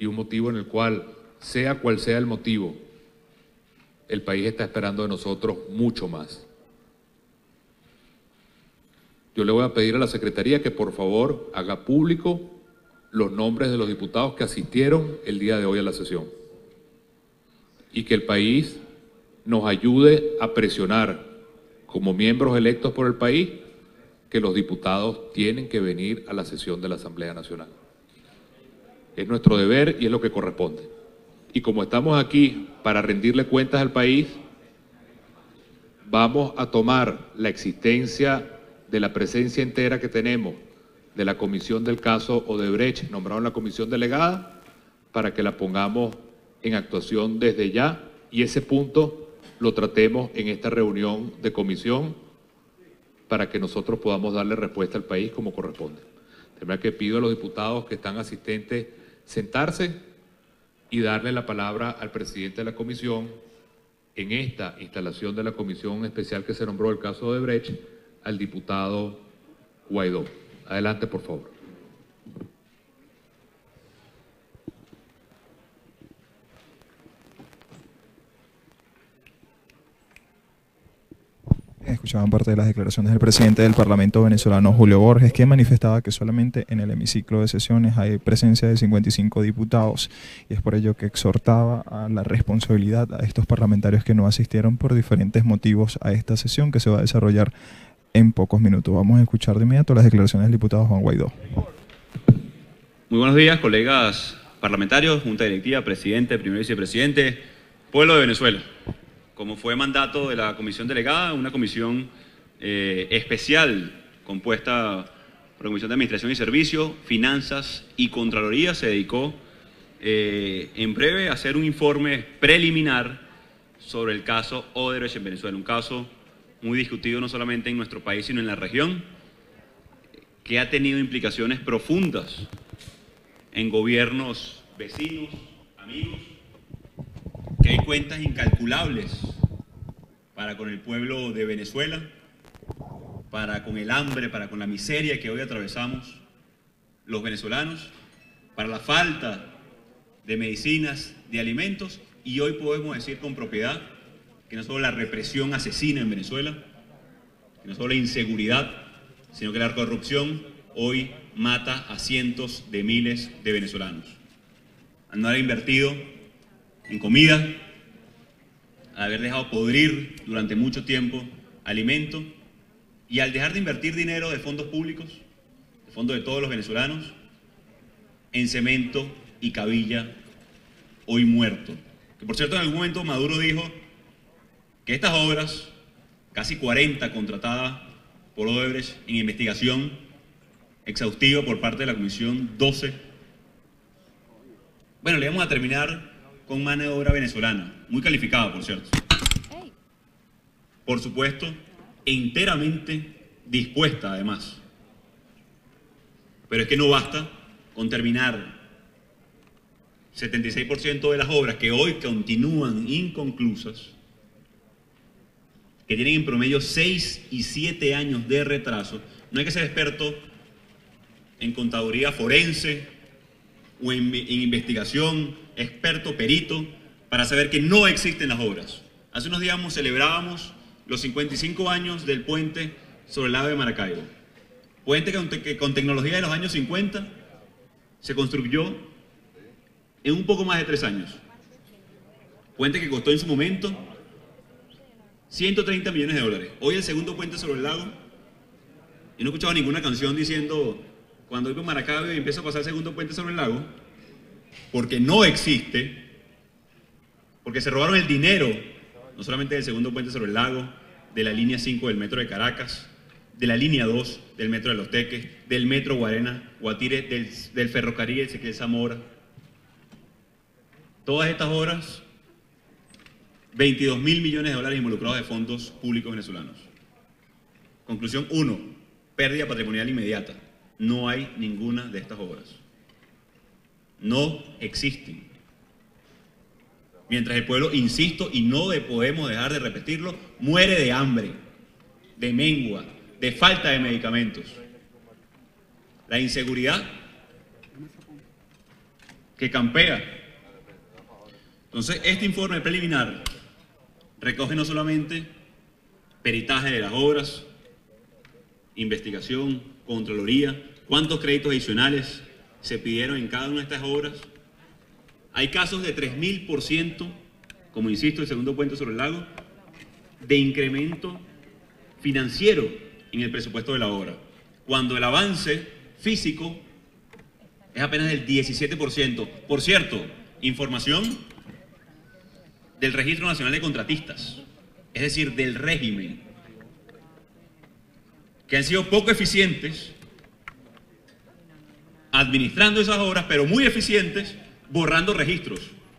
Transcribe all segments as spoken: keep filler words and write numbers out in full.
y un motivo en el cual, sea cual sea el motivo, el país está esperando de nosotros mucho más. Yo le voy a pedir a la Secretaría que por favor haga público los nombres de los diputados que asistieron el día de hoy a la sesión y que el país nos ayude a presionar como miembros electos por el país que los diputados tienen que venir a la sesión de la Asamblea Nacional. Es nuestro deber y es lo que corresponde. Y como estamos aquí para rendirle cuentas al país, vamos a tomar la existencia de la presencia entera que tenemos de la comisión del caso Odebrecht, nombrado en la comisión delegada, para que la pongamos en actuación desde ya y ese punto lo tratemos en esta reunión de comisión para que nosotros podamos darle respuesta al país como corresponde. De verdad que pido a los diputados que están asistentes sentarse y darle la palabra al presidente de la comisión en esta instalación de la comisión especial que se nombró el caso Odebrecht, al diputado Guaidó. Adelante, por favor. Escuchaban parte de las declaraciones del presidente del Parlamento venezolano, Julio Borges, que manifestaba que solamente en el hemiciclo de sesiones hay presencia de cincuenta y cinco diputados y es por ello que exhortaba a la responsabilidad a estos parlamentarios que no asistieron por diferentes motivos a esta sesión que se va a desarrollar en pocos minutos. Vamos a escuchar de inmediato las declaraciones del diputado Juan Guaidó. Muy buenos días, colegas parlamentarios, Junta Directiva, Presidente, Primer Vicepresidente, pueblo de Venezuela. Como fue mandato de la comisión delegada, una comisión eh, especial compuesta por la Comisión de Administración y Servicios, Finanzas y Contraloría se dedicó eh, en breve a hacer un informe preliminar sobre el caso Odebrecht en Venezuela, un caso muy discutido no solamente en nuestro país sino en la región, que ha tenido implicaciones profundas en gobiernos vecinos, amigos, que hay cuentas incalculables para con el pueblo de Venezuela, para con el hambre, para con la miseria que hoy atravesamos los venezolanos, para la falta de medicinas, de alimentos, y hoy podemos decir con propiedad que no solo la represión asesina en Venezuela, que no solo la inseguridad, sino que la corrupción hoy mata a cientos de miles de venezolanos. Al no haber invertido en comida, al haber dejado podrir durante mucho tiempo alimento y al dejar de invertir dinero de fondos públicos, de fondos de todos los venezolanos, en cemento y cabilla, hoy muerto. Que por cierto en algún momento Maduro dijo que estas obras, casi cuarenta contratadas por Odebrecht en investigación exhaustiva por parte de la Comisión doce, bueno, le vamos a terminar con mano de obra venezolana, muy calificada, por cierto. Por supuesto, enteramente dispuesta, además. Pero es que no basta con terminar setenta y seis por ciento de las obras que hoy continúan inconclusas, que tienen en promedio seis y siete años de retraso. No hay que ser experto en contaduría forense o en, en investigación, experto, perito, para saber que no existen las obras. Hace unos días celebrábamos los cincuenta y cinco años del puente sobre el lago de Maracaibo. Puente que, que con tecnología de los años cincuenta se construyó en un poco más de tres años. Puente que costó en su momento ciento treinta millones de dólares. Hoy el segundo puente sobre el lago, y no he escuchado ninguna canción diciendo cuando voy por Maracaibo y empieza a pasar el segundo puente sobre el lago, porque no existe, porque se robaron el dinero, no solamente del segundo puente sobre el lago, de la línea cinco del metro de Caracas, de la línea dos del metro de Los Teques, del metro Guarena, Guatire, del, del ferrocarril Ezequiel Zamora. Todas estas obras, veintidós mil millones de dólares involucrados de fondos públicos venezolanos. Conclusión uno, pérdida patrimonial inmediata. No hay ninguna de estas obras. No existen. Mientras el pueblo, insisto, y no de, podemos dejar de repetirlo, muere de hambre, de mengua, de falta de medicamentos. La inseguridad que campea. Entonces, este informe preliminar recoge no solamente peritaje de las obras, investigación, contraloría, cuántos créditos adicionales se pidieron en cada una de estas obras. Hay casos de tres mil por ciento, como insisto, el segundo puente sobre el lago, de incremento financiero en el presupuesto de la obra, cuando el avance físico es apenas del diecisiete por ciento. Por cierto, información del Registro Nacional de Contratistas, es decir, del régimen, que han sido poco eficientes administrando esas obras, pero muy eficientes borrando registros.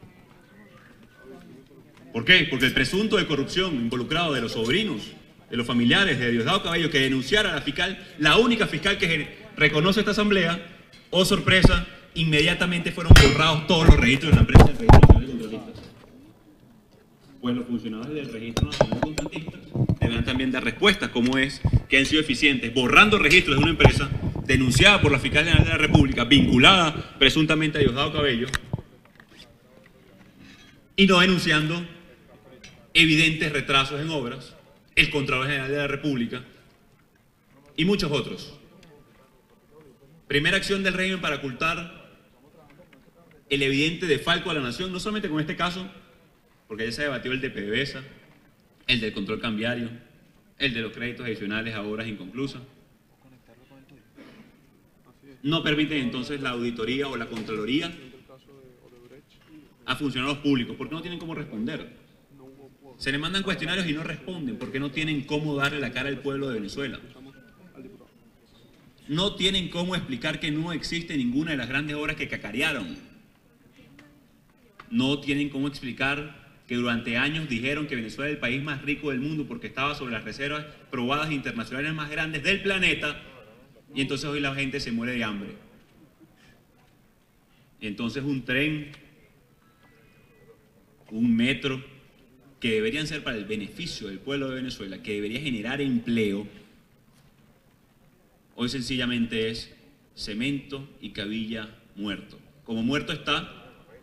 ¿Por qué? Porque el presunto de corrupción involucrado de los sobrinos, de los familiares de Diosdado Cabello, que denunciara a la fiscal, la única fiscal que reconoce esta asamblea, oh sorpresa, inmediatamente fueron borrados todos los registros de la empresa del Registro Nacional de Contratistas. Pues los funcionarios del Registro Nacional de Contratistas deberán también dar respuestas, como es que han sido eficientes borrando registros de una empresa denunciada por la Fiscal General de la República, vinculada presuntamente a Diosdado Cabello, y no denunciando evidentes retrasos en obras, el Contralor General de la República y muchos otros. Primera acción del régimen para ocultar el evidente defalco a la nación, no solamente con este caso, porque ya se debatió el de PDVSA, el del control cambiario, el de los créditos adicionales a obras inconclusas. No permiten entonces la auditoría o la contraloría a funcionarios públicos, porque no tienen cómo responder. Se les mandan cuestionarios y no responden, porque no tienen cómo darle la cara al pueblo de Venezuela. No tienen cómo explicar que no existe ninguna de las grandes obras que cacarearon. No tienen cómo explicar que durante años dijeron que Venezuela era el país más rico del mundo porque estaba sobre las reservas probadas internacionales más grandes del planeta, y entonces hoy la gente se muere de hambre. Y entonces un tren, un metro, que deberían ser para el beneficio del pueblo de Venezuela, que debería generar empleo, hoy sencillamente es cemento y cabilla muerto. Como muerto está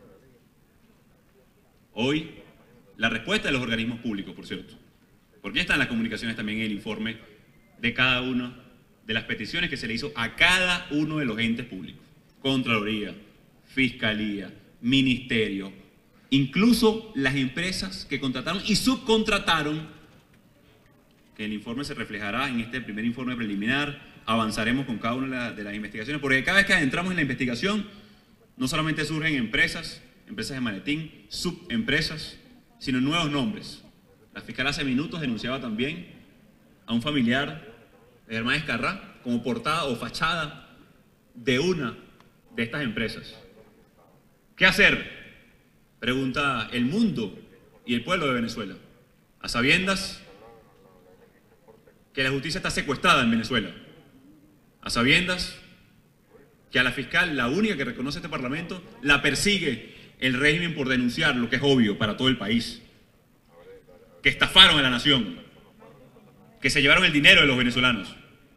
hoy la respuesta de los organismos públicos, por cierto, porque están las comunicaciones también en el informe de cada una de las peticiones que se le hizo a cada uno de los entes públicos: Contraloría, Fiscalía, Ministerio, incluso las empresas que contrataron y subcontrataron, que el informe se reflejará en este primer informe preliminar. Avanzaremos con cada una de las investigaciones, porque cada vez que adentramos en la investigación, no solamente surgen empresas, empresas de maletín, subempresas, sino nuevos nombres. La fiscal hace minutos denunciaba también a un familiar de Germán Escarrá como portada o fachada de una de estas empresas. ¿Qué hacer?, pregunta el mundo y el pueblo de Venezuela, a sabiendas que la justicia está secuestrada en Venezuela, a sabiendas que a la fiscal, la única que reconoce este Parlamento, la persigue el régimen por denunciar lo que es obvio para todo el país: que estafaron a la nación, que se llevaron el dinero de los venezolanos,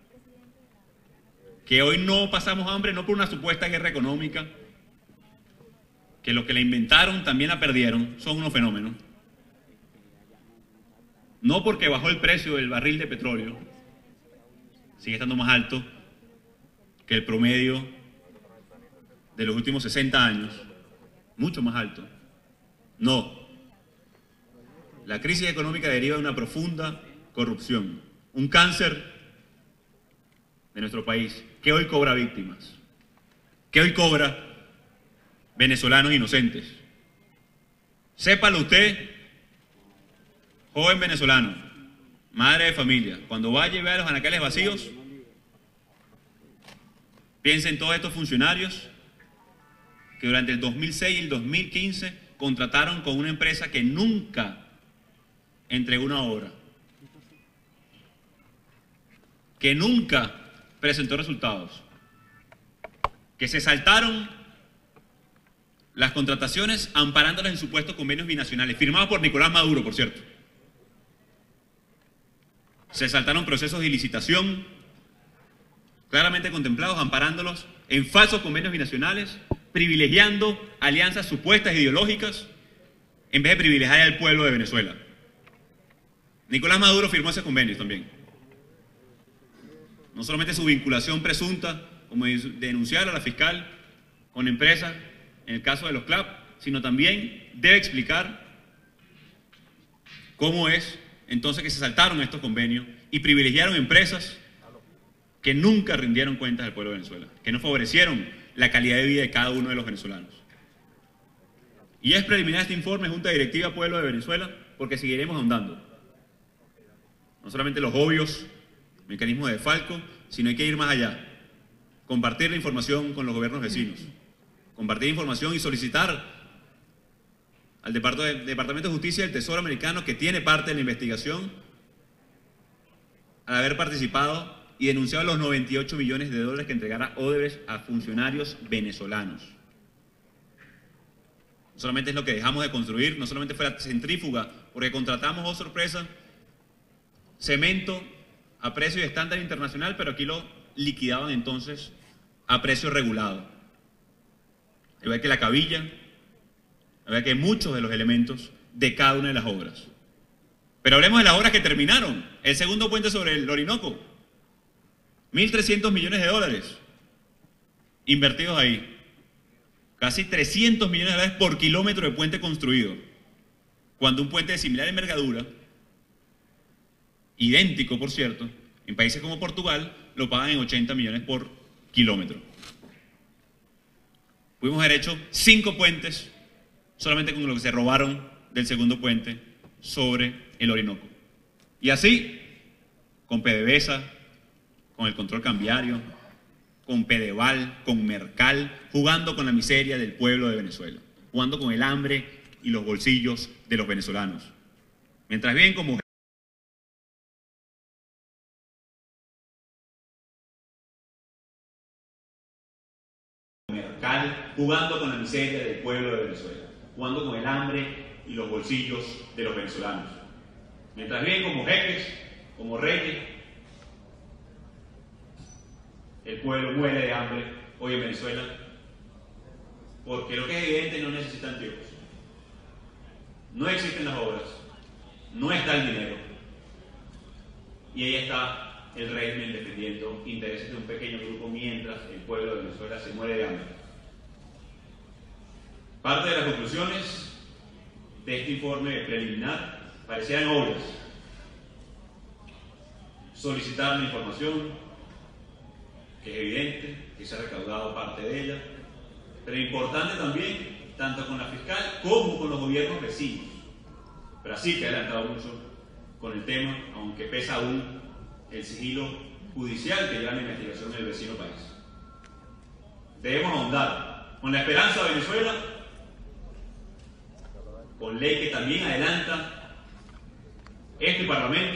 que hoy no pasamos hambre no por una supuesta guerra económica, que los que la inventaron también la perdieron, son unos fenómenos, no porque bajó el precio del barril de petróleo, sigue estando más alto que el promedio de los últimos sesenta años, mucho más alto. No. La crisis económica deriva de una profunda corrupción, un cáncer de nuestro país, que hoy cobra víctimas, que hoy cobra venezolanos inocentes. Sépalo usted, joven venezolano, madre de familia, cuando vaya y vea los anaqueles vacíos, piense en todos estos funcionarios que durante el dos mil seis y el dos mil quince contrataron con una empresa que nunca entregó una obra, que nunca presentó resultados, que se saltaron las contrataciones amparándolas en supuestos convenios binacionales, firmados por Nicolás Maduro, por cierto. Se saltaron procesos de licitación claramente contemplados, amparándolos en falsos convenios binacionales privilegiando alianzas supuestas ideológicas en vez de privilegiar al pueblo de Venezuela. Nicolás Maduro firmó ese convenio también. No solamente su vinculación presunta, como denunciar a la fiscal con empresas, en el caso de los C L A P, sino también debe explicar cómo es entonces que se saltaron estos convenios y privilegiaron empresas que nunca rindieron cuentas al pueblo de Venezuela, que no favorecieron la calidad de vida de cada uno de los venezolanos. Y es preliminar este informe, Junta Directiva Pueblo de Venezuela, porque seguiremos ahondando. No solamente los obvios mecanismos de desfalco, sino hay que ir más allá. Compartir la información con los gobiernos vecinos. Compartir información y solicitar al Departamento de Justicia del Tesoro americano, que tiene parte de la investigación, al haber participado y denunciado los noventa y ocho millones de dólares que entregara Odebrecht a funcionarios venezolanos. No solamente es lo que dejamos de construir, no solamente fue la centrífuga, porque contratamos, oh sorpresa, cemento a precio de estándar internacional, pero aquí lo liquidaban entonces a precio regulado. Hay que ver que la cabilla, hay que ver que muchos de los elementos de cada una de las obras. Pero hablemos de las obras que terminaron. El segundo puente sobre el Orinoco, mil trescientos millones de dólares invertidos ahí. Casi trescientos millones de dólares por kilómetro de puente construido. Cuando un puente de similar envergadura, idéntico por cierto, en países como Portugal, lo pagan en ochenta millones por kilómetro. Pudimos haber hecho cinco puentes solamente con lo que se robaron del segundo puente sobre el Orinoco. Y así, con PDVSA, con el control cambiario, con Pedeval, con Mercal, jugando con la miseria del pueblo de Venezuela, jugando con el hambre y los bolsillos de los venezolanos. Mientras bien como Mercal, jugando con la miseria del pueblo de Venezuela, jugando con el hambre y los bolsillos de los venezolanos. Mientras bien como jeques, como reyes, el pueblo muere de hambre hoy en Venezuela, porque lo que es evidente no necesitan tiempos. No existen las obras, no está el dinero, y ahí está el régimen defendiendo intereses de un pequeño grupo mientras el pueblo de Venezuela se muere de hambre. Parte de las conclusiones de este informe preliminar parecían obvias. Solicitar la información, que es evidente, que se ha recaudado parte de ella, pero importante también, tanto con la fiscal como con los gobiernos vecinos. Brasil, que ha adelantado mucho con el tema, aunque pesa aún el sigilo judicial que lleva la investigación del vecino país. Debemos ahondar con la esperanza de Venezuela, con ley que también adelanta este Parlamento,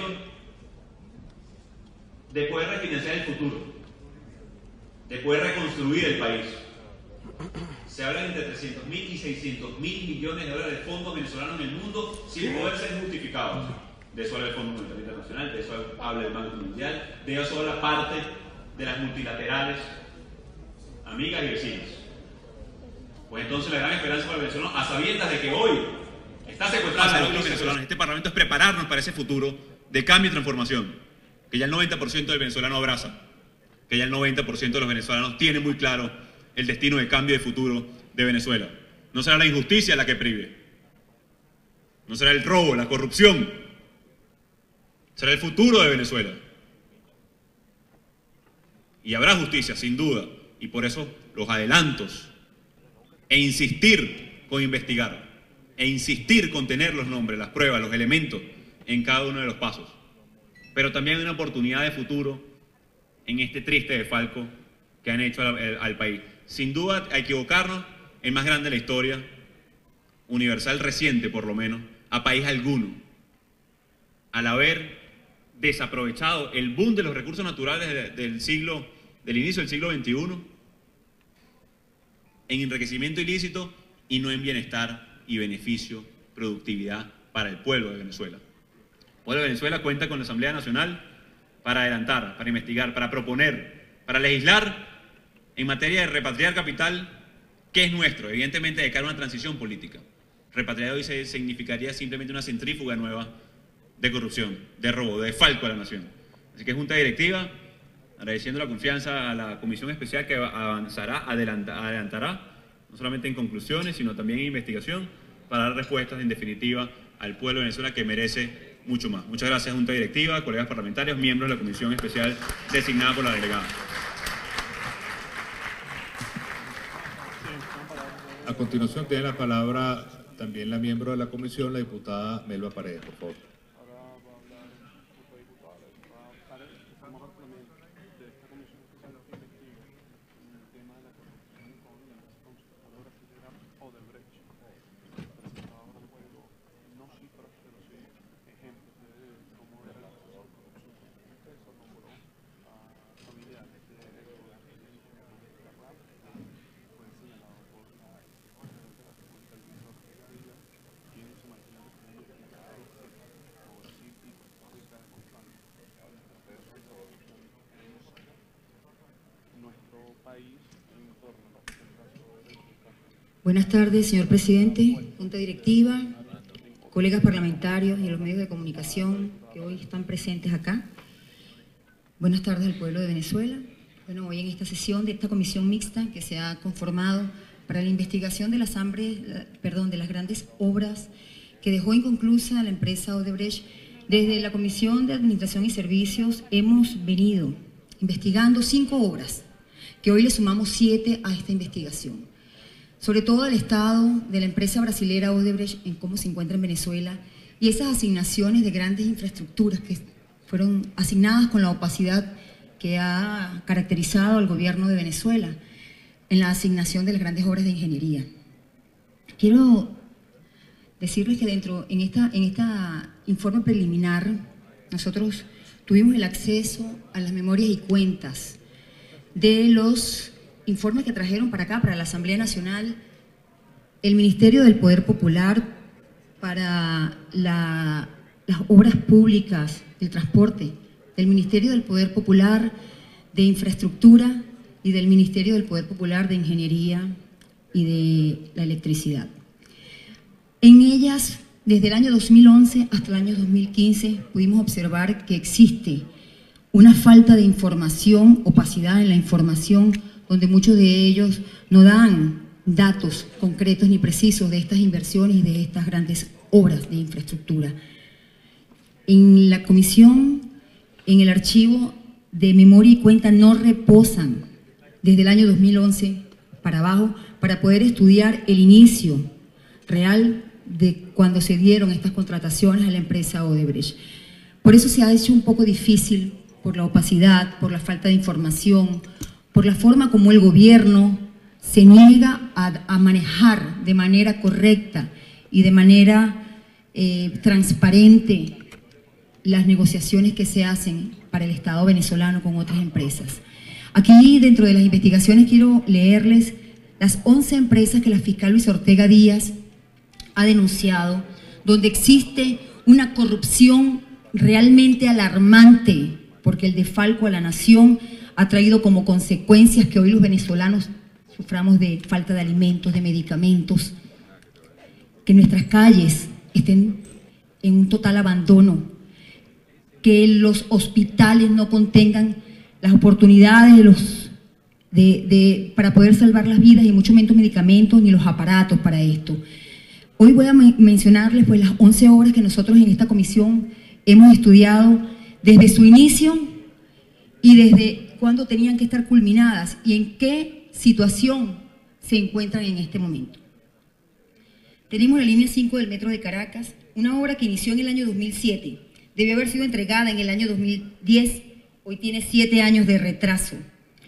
de poder refinanciar el futuro, de poder reconstruir el país. Se habla de entre trescientos mil y seiscientos mil millones de dólares de fondos venezolanos en el mundo sin poder ser justificados. De eso habla el Fondo Monetario Internacional, de eso habla el Banco Mundial, de eso habla parte de las multilaterales amigas y vecinas. Pues entonces la gran esperanza para el venezolano, a sabiendas de que hoy está secuestrada la los venezolanos, este Parlamento, es prepararnos para ese futuro de cambio y transformación, que ya el noventa por ciento del venezolano abraza, que ya el noventa por ciento de los venezolanos tiene muy claro el destino de cambio y de futuro de Venezuela. No será la injusticia la que prive, no será el robo, la corrupción, será el futuro de Venezuela. Y habrá justicia, sin duda, y por eso los adelantos e insistir con investigar, e insistir con tener los nombres, las pruebas, los elementos en cada uno de los pasos. Pero también hay una oportunidad de futuro en este triste desfalco que han hecho al, al país. Sin duda, a equivocarnos, el más grande de la historia, universal reciente por lo menos, a país alguno, al haber desaprovechado el boom de los recursos naturales de, del siglo, del inicio del siglo veintiuno, en enriquecimiento ilícito y no en bienestar y beneficio, productividad para el pueblo de Venezuela. El pueblo de Venezuela cuenta con la Asamblea Nacional para adelantar, para investigar, para proponer, para legislar en materia de repatriar capital ¿Qué es nuestro? Evidentemente, de cara a una transición política. Repatriar hoy se significaría simplemente una centrífuga nueva de corrupción, de robo, de falco a la nación. Así que Junta Directiva, agradeciendo la confianza a la Comisión Especial que avanzará, adelanta, adelantará, no solamente en conclusiones, sino también en investigación, para dar respuestas en definitiva al pueblo de Venezuela que merece mucho más. Muchas gracias, Junta Directiva, colegas parlamentarios, miembros de la Comisión Especial designada por la delegada. A continuación tiene la palabra también la miembro de la comisión, la diputada Melba Paredes, por favor. Buenas tardes, señor presidente, Junta Directiva, colegas parlamentarios y los medios de comunicación que hoy están presentes acá. Buenas tardes al pueblo de Venezuela. Bueno, hoy en esta sesión de esta comisión mixta que se ha conformado para la investigación de las, hambre, perdón, de las grandes obras que dejó inconclusa la empresa Odebrecht, desde la Comisión de Administración y Servicios hemos venido investigando cinco obras, que hoy le sumamos siete a esta investigación. Sobre todo el estado de la empresa brasilera Odebrecht en cómo se encuentra en Venezuela y esas asignaciones de grandes infraestructuras que fueron asignadas con la opacidad que ha caracterizado al gobierno de Venezuela en la asignación de las grandes obras de ingeniería. Quiero decirles que dentro, en esta, en esta informe preliminar, nosotros tuvimos el acceso a las memorias y cuentas de los informes que trajeron para acá, para la Asamblea Nacional, el Ministerio del Poder Popular, para la, las obras públicas, el transporte, del Ministerio del Poder Popular de Infraestructura y del Ministerio del Poder Popular de Ingeniería y de la Electricidad. En ellas, desde el año dos mil once hasta el año dos mil quince, pudimos observar que existe una falta de información, opacidad en la información, donde muchos de ellos no dan datos concretos ni precisos de estas inversiones y de estas grandes obras de infraestructura. En la comisión, en el archivo de memoria y cuenta no reposan desde el año dos mil once para abajo para poder estudiar el inicio real de cuando se dieron estas contrataciones a la empresa Odebrecht. Por eso se ha hecho un poco difícil, por la opacidad, por la falta de información, por la forma como el gobierno se niega a, a manejar de manera correcta y de manera eh, transparente las negociaciones que se hacen para el Estado venezolano con otras empresas. Aquí, dentro de las investigaciones, quiero leerles las once empresas que la fiscal Luis Ortega Díaz ha denunciado, donde existe una corrupción realmente alarmante, porque el desfalco a la nación ha traído como consecuencias que hoy los venezolanos suframos de falta de alimentos, de medicamentos, que nuestras calles estén en un total abandono, que los hospitales no contengan las oportunidades de los, de, de, para poder salvar las vidas y mucho menos medicamentos ni los aparatos para esto. Hoy voy a mencionarles pues las once obras que nosotros en esta comisión hemos estudiado desde su inicio y desde cuándo tenían que estar culminadas y en qué situación se encuentran en este momento. Tenemos la línea cinco del Metro de Caracas, una obra que inició en el año dos mil siete, debió haber sido entregada en el año dos mil diez, hoy tiene siete años de retraso.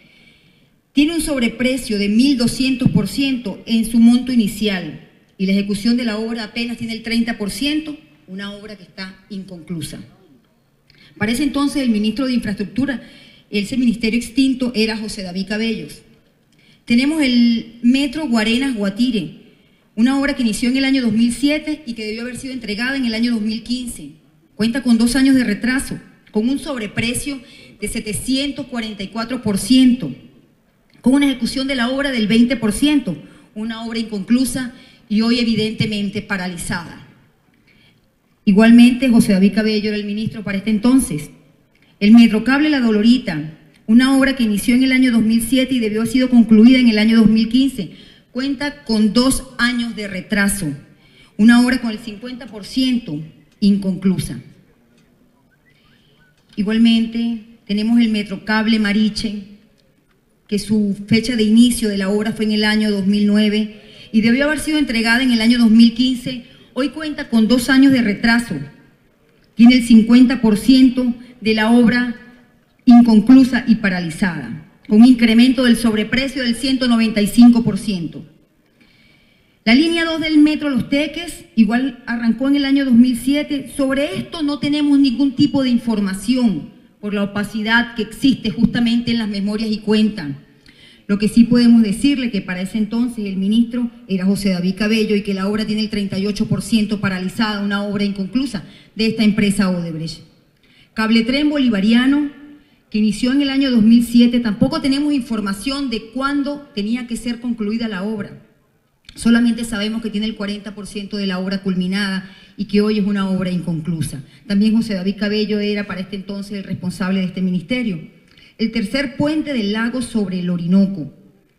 Tiene un sobreprecio de mil doscientos por ciento en su monto inicial y la ejecución de la obra apenas tiene el treinta por ciento, una obra que está inconclusa. Para ese entonces el ministro de Infraestructura, ese ministerio extinto, era José David Cabellos. Tenemos el Metro Guarenas-Guatire, una obra que inició en el año dos mil siete y que debió haber sido entregada en el año dos mil quince. Cuenta con dos años de retraso, con un sobreprecio de setecientos cuarenta y cuatro por ciento, con una ejecución de la obra del veinte por ciento, una obra inconclusa y hoy evidentemente paralizada. Igualmente, José David Cabello era el ministro para este entonces. El Metrocable La Dolorita, una obra que inició en el año dos mil siete y debió haber sido concluida en el año dos mil quince, cuenta con dos años de retraso, una obra con el cincuenta por ciento inconclusa. Igualmente, tenemos el Metrocable Mariche, que su fecha de inicio de la obra fue en el año dos mil nueve y debió haber sido entregada en el año dos mil quince, hoy cuenta con dos años de retraso, tiene el cincuenta por ciento de la obra inconclusa y paralizada, con un incremento del sobreprecio del ciento noventa y cinco por ciento. La línea dos del Metro Los Teques igual arrancó en el año dos mil siete. Sobre esto no tenemos ningún tipo de información por la opacidad que existe justamente en las memorias y cuentas. Lo que sí podemos decirle que para ese entonces el ministro era José David Cabello y que la obra tiene el treinta y ocho por ciento paralizada, una obra inconclusa de esta empresa Odebrecht. Cabletren Bolivariano, que inició en el año dos mil siete, tampoco tenemos información de cuándo tenía que ser concluida la obra. Solamente sabemos que tiene el cuarenta por ciento de la obra culminada y que hoy es una obra inconclusa. También José David Cabello era para este entonces el responsable de este ministerio. El tercer puente del lago sobre el Orinoco,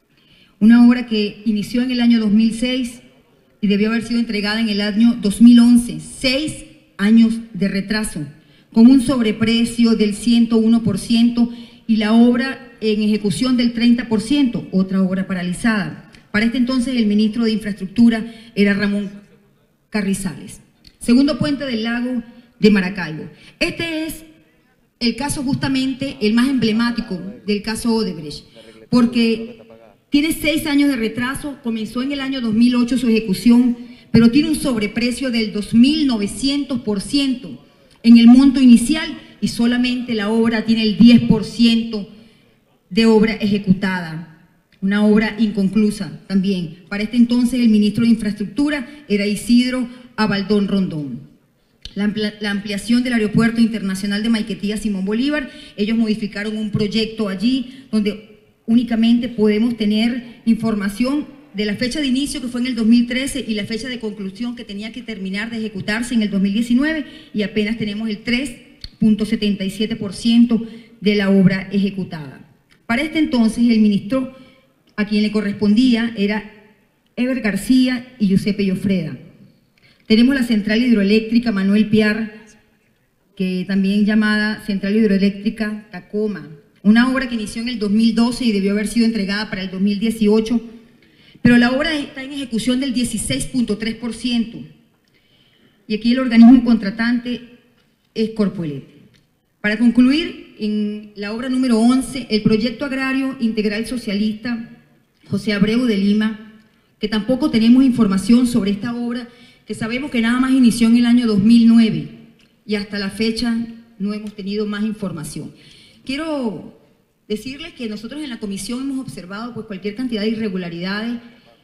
una obra que inició en el año dos mil seis y debió haber sido entregada en el año dos mil once, seis años de retraso, con un sobreprecio del ciento uno por ciento y la obra en ejecución del treinta por ciento, otra obra paralizada. Para este entonces el ministro de Infraestructura era Ramón Carrizales. Segundo puente del lago de Maracaibo. Este es el caso justamente el más emblemático del caso Odebrecht, porque tiene seis años de retraso, comenzó en el año dos mil ocho su ejecución, pero tiene un sobreprecio del dos mil novecientos por ciento en el monto inicial y solamente la obra tiene el diez por ciento de obra ejecutada. Una obra inconclusa también. Para este entonces el ministro de Infraestructura era Isidro Abaldón Rondón. La, ampli la ampliación del Aeropuerto Internacional de Maiquetía Simón Bolívar, ellos modificaron un proyecto allí donde únicamente podemos tener información de la fecha de inicio que fue en el dos mil trece y la fecha de conclusión que tenía que terminar de ejecutarse en el dos mil diecinueve y apenas tenemos el tres punto setenta y siete por ciento de la obra ejecutada. Para este entonces el ministro a quien le correspondía era Eber García y Giuseppe Llofreda. Tenemos la central hidroeléctrica Manuel Piar, que también llamada Central Hidroeléctrica Tacoma, una obra que inició en el dos mil doce y debió haber sido entregada para el dos mil dieciocho, pero la obra está en ejecución del dieciséis punto tres por ciento. Y aquí el organismo contratante es Corpoelec. Para concluir, en la obra número once, el Proyecto Agrario Integral Socialista José Abreu de Lima, que tampoco tenemos información sobre esta obra, que sabemos que nada más inició en el año dos mil nueve y hasta la fecha no hemos tenido más información. Quiero decirles que nosotros en la comisión hemos observado pues, cualquier cantidad de irregularidades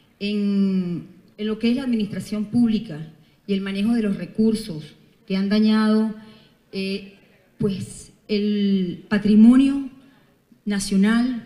en, en lo que es la administración pública y el manejo de los recursos que han dañado eh, pues, el patrimonio nacional,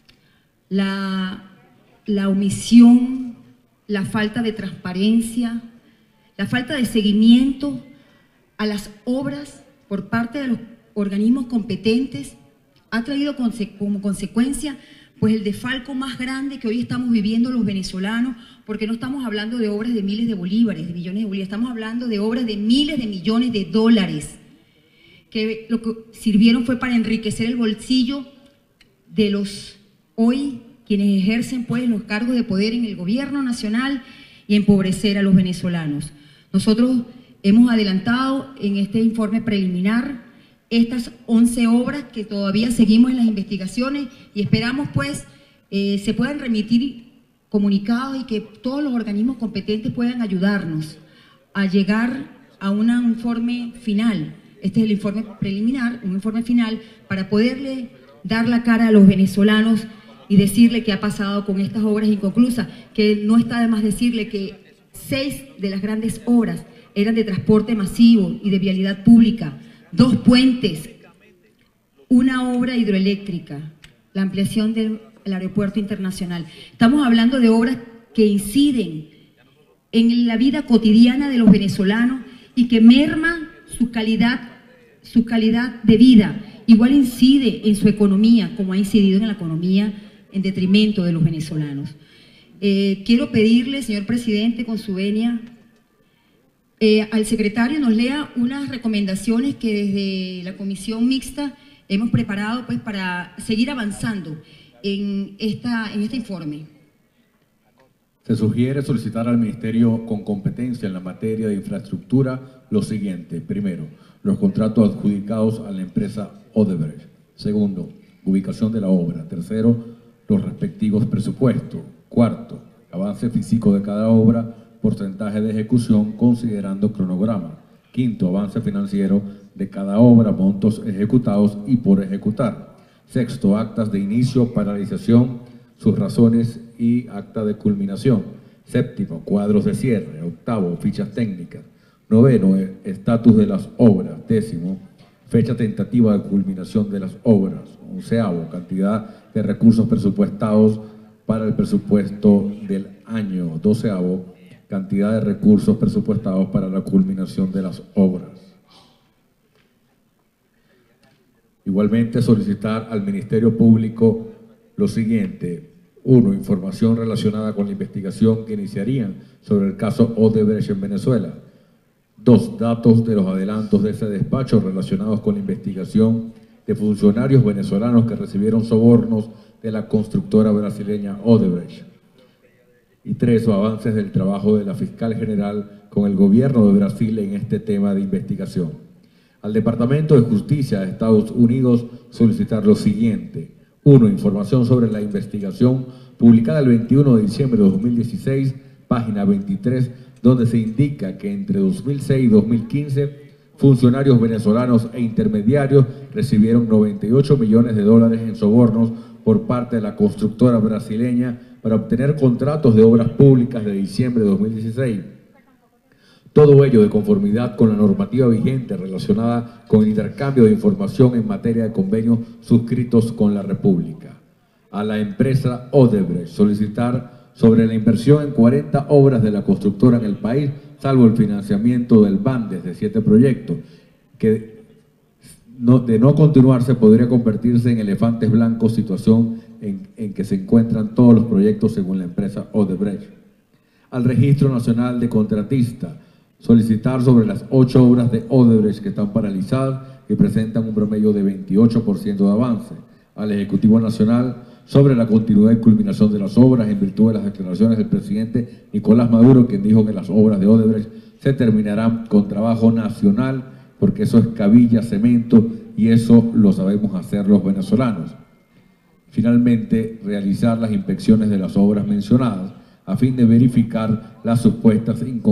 la... la omisión, la falta de transparencia, la falta de seguimiento a las obras por parte de los organismos competentes, ha traído como consecuencia pues el desfalco más grande que hoy estamos viviendo los venezolanos, porque no estamos hablando de obras de miles de bolívares, de millones de bolívares, estamos hablando de obras de miles de millones de dólares, que lo que sirvieron fue para enriquecer el bolsillo de los hoy quienes ejercen pues los cargos de poder en el gobierno nacional y empobrecer a los venezolanos. Nosotros hemos adelantado en este informe preliminar estas once obras que todavía seguimos en las investigaciones y esperamos pues eh, se puedan remitir comunicados y que todos los organismos competentes puedan ayudarnos a llegar a un informe final. Este es el informe preliminar, un informe final para poderle dar la cara a los venezolanos y decirle qué ha pasado con estas obras inconclusas, que no está de más decirle que seis de las grandes obras eran de transporte masivo y de vialidad pública, dos puentes, una obra hidroeléctrica, la ampliación del aeropuerto internacional. Estamos hablando de obras que inciden en la vida cotidiana de los venezolanos y que merma su calidad, su calidad de vida. Igual incide en su economía, como ha incidido en la economía en detrimento de los venezolanos. Eh, quiero pedirle, señor presidente, con su venia, eh, al secretario nos lea unas recomendaciones que desde la comisión mixta hemos preparado pues, para seguir avanzando en, esta, en este informe. Se sugiere solicitar al Ministerio con competencia en la materia de infraestructura lo siguiente. Primero, los contratos adjudicados a la empresa Odebrecht. Segundo, ubicación de la obra. Tercero, los respectivos presupuestos. Cuarto, avance físico de cada obra, porcentaje de ejecución considerando cronograma. Quinto, avance financiero de cada obra, montos ejecutados y por ejecutar. Sexto, actas de inicio, paralización, sus razones y acta de culminación. Séptimo, cuadros de cierre. Octavo, fichas técnicas. Noveno, estatus de las obras. Décimo, fecha tentativa de culminación de las obras. Onceavo, cantidad de recursos presupuestados para el presupuesto del año. Doceavo, cantidad de recursos presupuestados para la culminación de las obras. Igualmente, solicitar al Ministerio Público lo siguiente. Uno, información relacionada con la investigación que iniciarían sobre el caso Odebrecht en Venezuela. Dos, datos de los adelantos de ese despacho relacionados con la investigación de funcionarios venezolanos que recibieron sobornos de la constructora brasileña Odebrecht. Y tres, avances del trabajo de la fiscal general con el gobierno de Brasil en este tema de investigación. Al Departamento de Justicia de Estados Unidos solicitar lo siguiente. Uno, información sobre la investigación publicada el veintiuno de diciembre de dos mil dieciséis, página veintitrés, donde se indica que entre dos mil seis y dos mil quince funcionarios venezolanos e intermediarios recibieron noventa y ocho millones de dólares en sobornos por parte de la constructora brasileña para obtener contratos de obras públicas de diciembre de dos mil dieciséis. Todo ello de conformidad con la normativa vigente relacionada con el intercambio de información en materia de convenios suscritos con la República. A la empresa Odebrecht solicitar sobre la inversión en cuarenta obras de la constructora en el país, salvo el financiamiento del BANDES de siete proyectos, que no, de no continuarse podría convertirse en elefantes blancos, situación en, en que se encuentran todos los proyectos según la empresa Odebrecht. Al Registro Nacional de Contratistas, solicitar sobre las ocho obras de Odebrecht que están paralizadas y presentan un promedio de veintiocho por ciento de avance. Al Ejecutivo Nacional, sobre la continuidad y culminación de las obras en virtud de las declaraciones del presidente Nicolás Maduro, quien dijo que las obras de Odebrecht se terminarán con trabajo nacional, porque eso es cabilla, cemento, y eso lo sabemos hacer los venezolanos. Finalmente, realizar las inspecciones de las obras mencionadas a fin de verificar las supuestas inconsistencias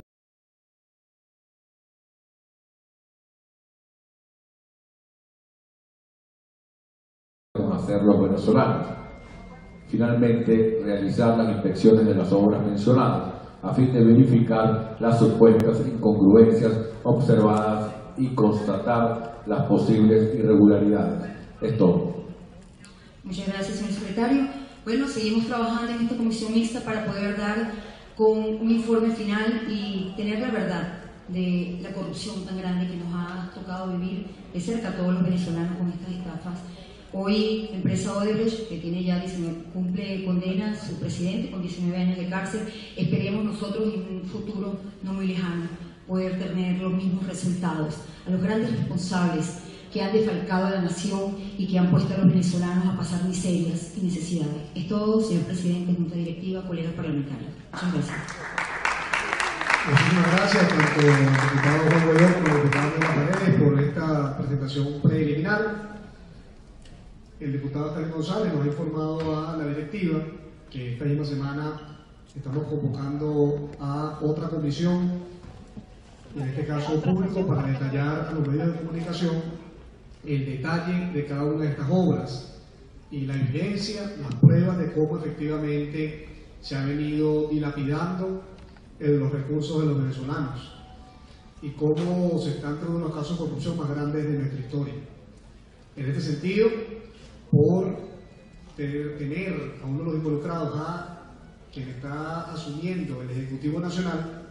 hacer los venezolanos. Finalmente, realizar las inspecciones de las obras mencionadas a fin de verificar las supuestas incongruencias observadas y constatar las posibles irregularidades. Es todo. Muchas gracias, señor secretario. Bueno, seguimos trabajando en esta comisión mixta para poder dar con un informe final y tener la verdad de la corrupción tan grande que nos ha tocado vivir de cerca a todos los venezolanos con estas estafas. Hoy, la empresa Odebrecht, que tiene ya diecinueve, cumple condena, su presidente con diecinueve años de cárcel, esperemos nosotros en un futuro no muy lejano poder tener los mismos resultados. A los grandes responsables que han defalcado a la nación y que han puesto a los venezolanos a pasar miserias y necesidades. Es todo, señor presidente, junta directiva, colegas parlamentarios. Muchas gracias. Muchísimas gracias tanto al diputado Juan Guaidó como al diputado de las Paredes por esta presentación preliminar. El diputado Stalin González nos ha informado a la directiva que esta misma semana estamos convocando a otra comisión, en este caso público, para detallar a los medios de comunicación el detalle de cada una de estas obras y la evidencia, las pruebas de cómo efectivamente se ha venido dilapidando los recursos de los venezolanos y cómo se están teniendo los casos de corrupción más grandes de nuestra historia. En este sentido, por tener a uno de los involucrados a quien está asumiendo el Ejecutivo Nacional,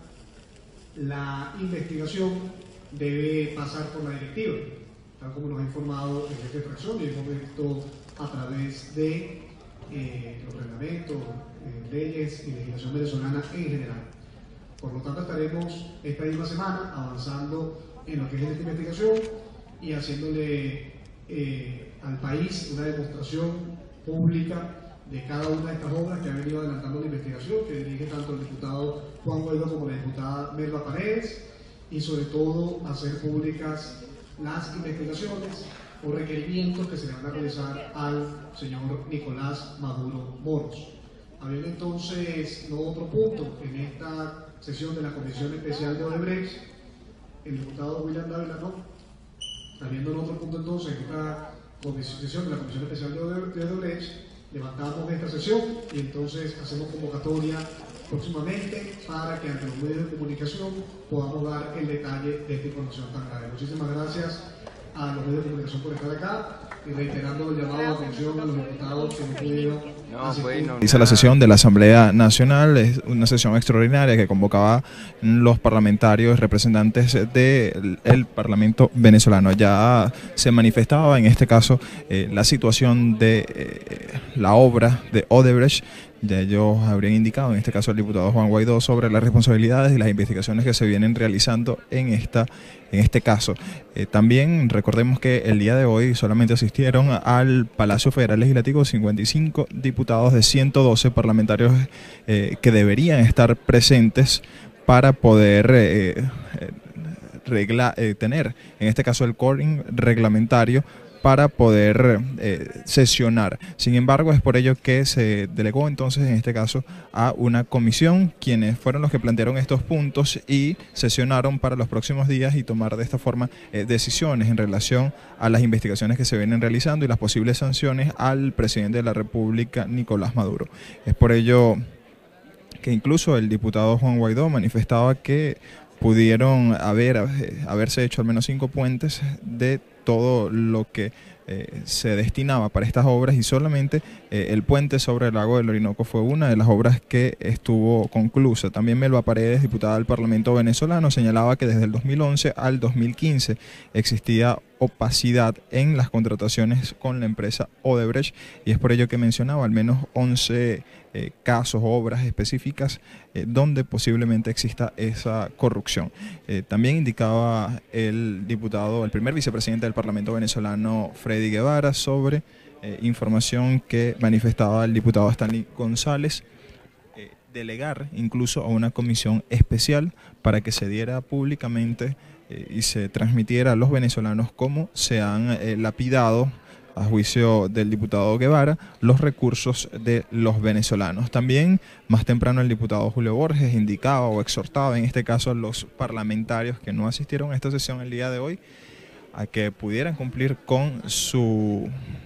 la investigación debe pasar por la directiva, tal como nos ha informado el jefe de fracción y el momento a través de eh, los reglamentos, eh, leyes y legislación venezolana en general. Por lo tanto, estaremos esta misma semana avanzando en lo que es esta investigación y haciéndole eh, al país una demostración pública de cada una de estas obras que ha venido adelantando la investigación, que dirige tanto el diputado Juan Guaidó como la diputada Melba Paredes, y sobre todo hacer públicas las investigaciones o requerimientos que se le van a realizar al señor Nicolás Maduro Moros. Habiendo entonces no otro punto en esta sesión de la Comisión Especial de Odebrecht, el diputado William Dávila no. Habiendo otro punto entonces en esta sesión de la Comisión Especial de Odebrecht, levantamos esta sesión y entonces hacemos convocatoria próximamente para que ante los medios de comunicación podamos dar el detalle de esta información tan grave. Muchísimas gracias a los medios de comunicación por estar acá y reiterando el llamado de atención a los diputados que no pudieron asistir. Hizo la sesión de la Asamblea Nacional, es una sesión extraordinaria que convocaba los parlamentarios representantes del Parlamento venezolano. Ya se manifestaba en este caso eh, la situación de eh, la obra de Odebrecht. Ya ellos habrían indicado, en este caso el diputado Juan Guaidó, sobre las responsabilidades y las investigaciones que se vienen realizando en, esta, en este caso. Eh, también recordemos que el día de hoy solamente asistieron al Palacio Federal Legislativo cincuenta y cinco diputados de ciento doce parlamentarios eh, que deberían estar presentes para poder eh, eh, regla, eh, tener, en este caso, el quórum reglamentario para poder eh, sesionar. Sin embargo, es por ello que se delegó entonces en este caso a una comisión, quienes fueron los que plantearon estos puntos y sesionaron para los próximos días y tomar de esta forma eh, decisiones en relación a las investigaciones que se vienen realizando y las posibles sanciones al presidente de la República, Nicolás Maduro. Es por ello que incluso el diputado Juan Guaidó manifestaba que pudieron haber, haberse hecho al menos cinco puentes de todo lo que eh, se destinaba para estas obras y solamente eh, el puente sobre el lago del Orinoco fue una de las obras que estuvo conclusa. También Melba Paredes, diputada del Parlamento venezolano, señalaba que desde el dos mil once al dos mil quince existía opacidad en las contrataciones con la empresa Odebrecht y es por ello que mencionaba al menos once eh, casos o obras específicas eh, donde posiblemente exista esa corrupción. Eh, también indicaba el diputado, el primer vicepresidente del Parlamento venezolano, Freddy Guevara, sobre eh, información que manifestaba el diputado Stanley González, eh, delegar incluso a una comisión especial para que se diera públicamente y se transmitiera a los venezolanos cómo se han eh, lapidado, a juicio del diputado Guevara, los recursos de los venezolanos. También más temprano el diputado Julio Borges indicaba o exhortaba en este caso a los parlamentarios que no asistieron a esta sesión el día de hoy a que pudieran cumplir con su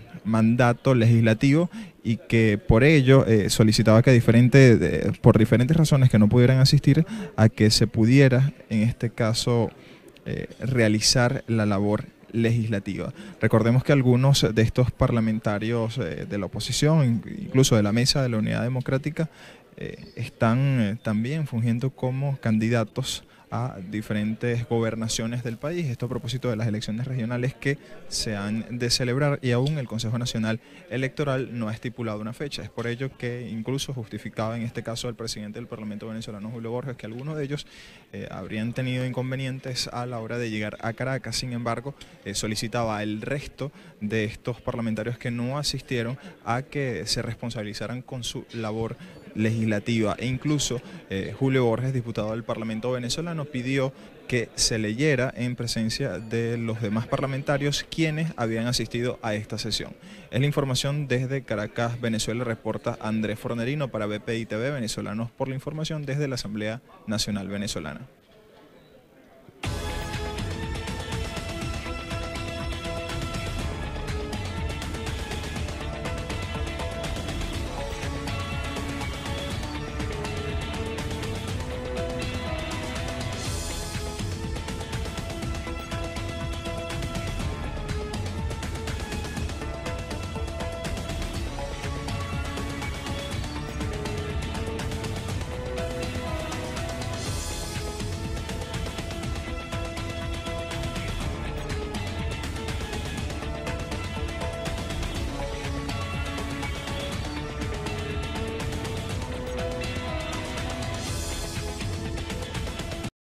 mandato legislativo y que por ello eh, solicitaba que diferente, eh, por diferentes razones que no pudieran asistir, a que se pudiera en este caso Eh, realizar la labor legislativa. Recordemos que algunos de estos parlamentarios eh, de la oposición, incluso de la Mesa de la Unidad Democrática, eh, están eh, también fungiendo como candidatos a diferentes gobernaciones del país. Esto a propósito de las elecciones regionales que se han de celebrar y aún el Consejo Nacional Electoral no ha estipulado una fecha. Es por ello que incluso justificaba en este caso el presidente del Parlamento venezolano, Julio Borges, que algunos de ellos eh, habrían tenido inconvenientes a la hora de llegar a Caracas. Sin embargo, eh, solicitaba al resto de estos parlamentarios que no asistieron a que se responsabilizaran con su labor legislativa e incluso eh, Julio Borges, diputado del Parlamento venezolano, pidió que se leyera en presencia de los demás parlamentarios quienes habían asistido a esta sesión. Es la información desde Caracas, Venezuela, reporta Andrés Fornerino para B P I T V, Venezolanos por la Información desde la Asamblea Nacional Venezolana.